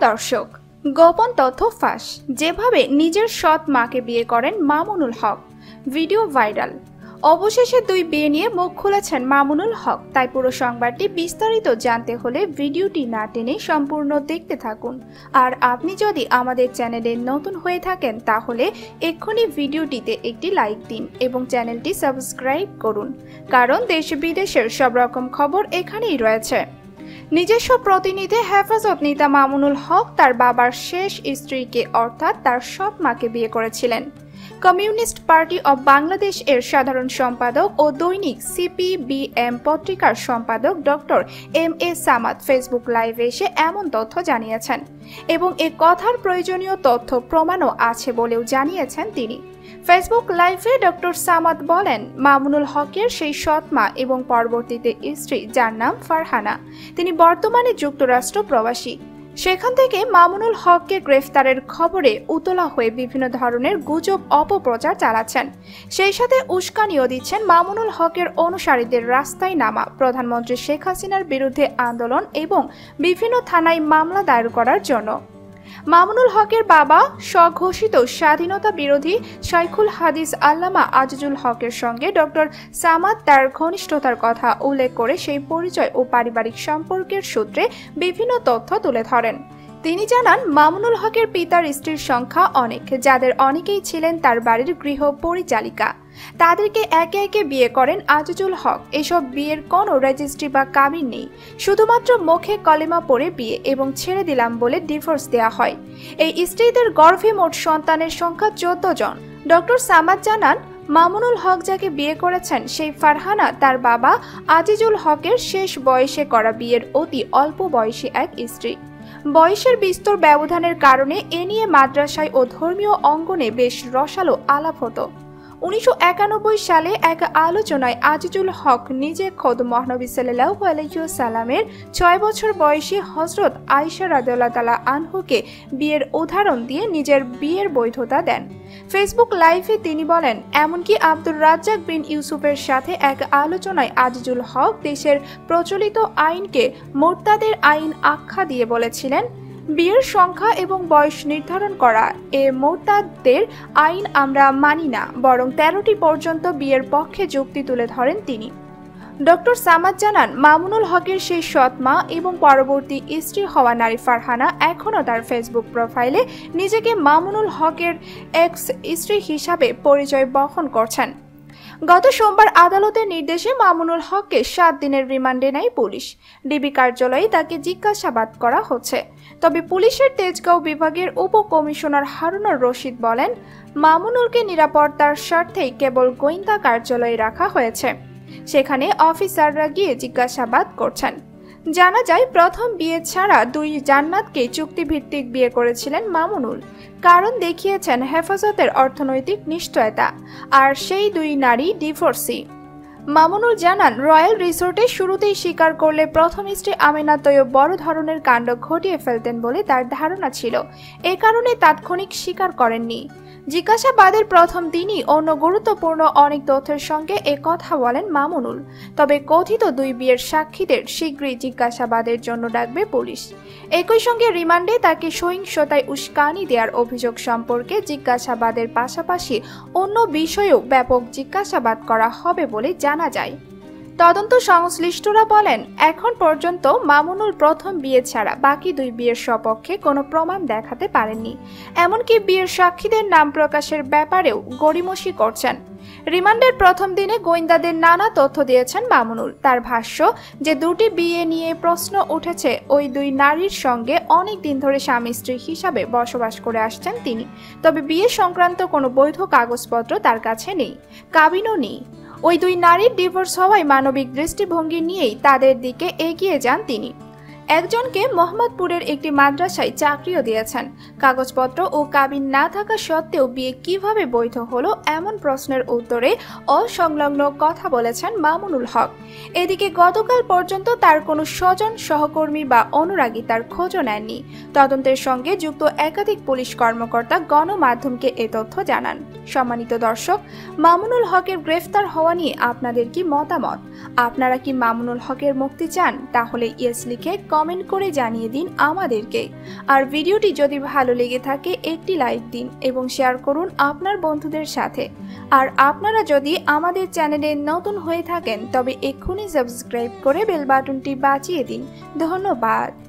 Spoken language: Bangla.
দর্শক, গোপন তথ্য ফাঁস, যেভাবে নিজের সৎ মাকে বিয়ে করেন মামুনুল হক, ভিডিও ভাইরাল। অবশেষে দুই বিয়ে নিয়ে মুখ খুলেছেন মামুনুল হক। তাই পুরো সংবাদটি বিস্তারিত জানতে হলে ভিডিওটি না টেনে সম্পূর্ণ দেখতে থাকুন। আর আপনি যদি আমাদের চ্যানেলে নতুন হয়ে থাকেন তাহলে এক্ষুনি ভিডিওটিতে একটি লাইক দিন এবং চ্যানেলটি সাবস্ক্রাইব করুন, কারণ দেশ বিদেশের সব রকম খবর এখানেই রয়েছে। নিজস্ব প্রতিনিধি হেফাজত নেতা মামুনুল হক তার বাবার শেষ স্ত্রীকে অর্থাৎ তার সৎ মাকে বিয়ে করেছিলেন। কমিউনিস্ট পার্টি অব বাংলাদেশ এর সাধারণ সম্পাদক ও দৈনিক সিপিবিএম পত্রিকার সম্পাদক ডক্টর এম.এ. সামাদ ফেসবুক লাইভে এসে এমন তথ্য জানিয়েছেন এবং এ কথার প্রয়োজনীয় তথ্য প্রমাণও আছে বলেও জানিয়েছেন তিনি। ফেসবুক লাইভে ডক্টর সামাদ বলেন, মামুনুল হকের সেই সৎ মা এবং পরবর্তীতে স্ত্রী, যার নাম ফারহানা, তিনি বর্তমানে যুক্তরাষ্ট্র প্রবাসী। সেখান থেকে মামুনুল হককে গ্রেফতারের খবরে উতলা হয়ে বিভিন্ন ধরনের গুজব অপপ্রচার চালাচ্ছেন। সেই সাথে উস্কানিও দিচ্ছেন মামুনুল হকের অনুসারীদের রাস্তায় নামা, প্রধানমন্ত্রী শেখ হাসিনার বিরুদ্ধে আন্দোলন এবং বিভিন্ন থানায় মামলা দায়ের করার জন্য। মামুনুল হকের বাবা স্বঘোষিত স্বাধীনতা বিরোধী শাইখুল হাদিস আল্লামা আজিজুল হকের সঙ্গে ডক্টর সামাদ তার ঘনিষ্ঠতার কথা উল্লেখ করে সেই পরিচয় ও পারিবারিক সম্পর্কের সূত্রে বিভিন্ন তথ্য তুলে ধরেন। তিনি জানান, মামুনুল হকের পিতার স্ত্রীর সংখ্যা অনেক, যাদের অনেকেই ছিলেন তার বাড়ির গৃহ পরিচালিকা। তাদেরকে একে একে বিয়ে করেন আজিজুল হক। এসব বিয়ের কোনো রেজিস্ট্রি বা কাবিন নেই, শুধুমাত্র মুখে কলেমা পড়ে বিয়ে এবং ছেড়ে দিলাম বলে ডিভোর্স দেওয়া হয়। এই স্ত্রীদের গর্ভে মোট সন্তানের সংখ্যা 14 জন। ডক্টর সামাদ জানান, মামুনুল হক যাকে বিয়ে করেছেন সেই ফারহানা তার বাবা আজিজুল হকের শেষ বয়সে করা বিয়ের অতি অল্প বয়সী এক স্ত্রী। বয়সের বিস্তর ব্যবধানের কারণে এ নিয়ে মাদ্রাসায় ও ধর্মীয় অঙ্গনে বেশ রসালো আলাপ হতো। 1991 সালে এক আলোচনায় আজিজুল হক নিজে খোদ মহানবী সাল্লাল্লাহু আলাইহি ওয়াসাল্লামের 6 বছর বয়সী হযরত আয়েশা রাদিয়াল্লাহু তাআলা আনহুকে বিয়ের উদাহরণ দিয়ে নিজের বিয়ের বৈধতা দেন। ফেসবুক লাইভে তিনি বলেন, এমনকি আব্দুর রাজ্জাক বিন ইউসুফের সাথে এক আলোচনায় আজিজুল হক দেশের প্রচলিত আইনকে মুরতাদের আইন আখ্যা দিয়ে বলেছিলেন, বিয়ের সংখ্যা এবং বয়স নির্ধারণ করা এ মুরতাদদের আইন আমরা মানি না, বরং 13টি পর্যন্ত বিয়ের পক্ষে যুক্তি তুলে ধরেন তিনি। ডক্টর সামাদ জানান, মামুনুল হকের সেই সৎ মা এবং পরবর্তী স্ত্রী হওয়া নারী ফারহানা এখনও তার ফেসবুক প্রোফাইলে নিজেকে মামুনুল হকের এক্স স্ত্রী হিসাবে পরিচয় বহন করছেন। গত সোমবার আদালতের নির্দেশে মামুনুল হককে 7 দিনের রিমান্ডে নেয় পুলিশ। ডিবি কার্যালয়ে তাকে জিজ্ঞাসাবাদ করা হচ্ছে। তবে পুলিশের তেজগাঁও বিভাগের উপকমিশনার হারুনুর রশিদ বলেন, মামুনুলকে নিরাপত্তার স্বার্থেই কেবল গোয়েন্দা কার্যালয়ে রাখা হয়েছে, সেখানে অফিসাররা গিয়ে জিজ্ঞাসাবাদ করছেন। জানা যায়, প্রথম বিয়ে ছাড়া 2 জান্নাতকে চুক্তিভিত্তিক বিয়ে করেছিলেন মামুনুল। কারণ দেখিয়েছেন হেফাজতের অর্থনৈতিক নিশ্চয়তা, আর সেই 2 নারী ডিভোর্সি। মামুনুল জানান, রয়্যাল রিসোর্টে শুরুতেই স্বীকার করলে প্রথম স্ত্রী আমেনা তৈয়ব বড় ধরনের কাণ্ড ঘটিয়ে ফেলতেন বলে তার ধারণা ছিল, এ কারণে তাৎক্ষণিক স্বীকার করেননি। জিজ্ঞাসাবাদের প্রথম দিনই অন্য গুরুত্বপূর্ণ অনেক তথ্যের সঙ্গে এ কথা বলেন মামুনুল। তবে কথিত 2 বিয়ের সাক্ষীদের শীঘ্রই জিজ্ঞাসাবাদের জন্য ডাকবে পুলিশ। একই সঙ্গে রিমান্ডে তাকে সহিংসতায় উস্কানি দেওয়ার অভিযোগ সম্পর্কে জিজ্ঞাসাবাদের পাশাপাশি অন্য বিষয়েও ব্যাপক জিজ্ঞাসাবাদ করা হবে বলে জানা যায়। তদন্ত সংশ্লিষ্টরা বলেন, এখন পর্যন্ত মামুনুল প্রথম বিয়ে ছাড়া বাকি 2 বিয়ের সপক্ষে কোনো প্রমাণ দেখাতে পারেননি। এমনকি বিয়ের সাক্ষীদের নাম প্রকাশের ব্যাপারেও গড়িমসি করছেন। রিমান্ডের প্রথম দিনে গোয়েন্দাদের নানা তথ্য দিয়েছেন মামুনুল। তার ভাষ্য, যে 2টি বিয়ে নিয়ে প্রশ্ন উঠেছে, ওই 2 নারীর সঙ্গে অনেক দিন ধরে স্বামী স্ত্রী হিসাবে বসবাস করে আসছেন তিনি। তবে বিয়ে সংক্রান্ত কোনো বৈধ কাগজপত্র তার কাছে নেই, কাবিনও নেই। ওই 2 নারীর ডিভোর্স হওয়ায় মানবিক দৃষ্টিভঙ্গি নিয়েই তাদের দিকে এগিয়ে যান তিনি। একজনকে মোহাম্মদপুরের একটি মাদ্রাসায় চাকরিও দিয়েছেন। কাগজপত্র ও কাবিন না থাকা সত্ত্বেও বিয়ে কিভাবে বৈধ হলো, এমন প্রশ্নের উত্তরে অসংলগ্ন কথা বলেছেন মামুনুল হক। এদিকে গতকাল পর্যন্ত তার কোনো স্বজন, সহকর্মী বা অনুরাগী তার খোঁজও নেননি। তদন্তের সঙ্গে যুক্ত একাধিক পুলিশ কর্মকর্তা গণমাধ্যমকে এ তথ্য জানান। সম্মানিত দর্শক, মামুনুল হকের গ্রেফতার হওয়া নিয়ে আপনাদের কি মতামত? আপনারা কি মামুনুল হকের মুক্তি চান? তাহলে ইয়েস লিখে কমেন্ট করে জানিয়ে দিন আমাদেরকে। আর ভিডিওটি যদি ভালো লেগে থাকে একটি লাইক দিন এবং শেয়ার করুন আপনার বন্ধুদের সাথে। আর আপনারা যদি আমাদের চ্যানেলে নতুন হয়ে থাকেন তবে এক্ষুনি সাবস্ক্রাইব করে বেল বাটনটি বাজিয়ে দিন। ধন্যবাদ।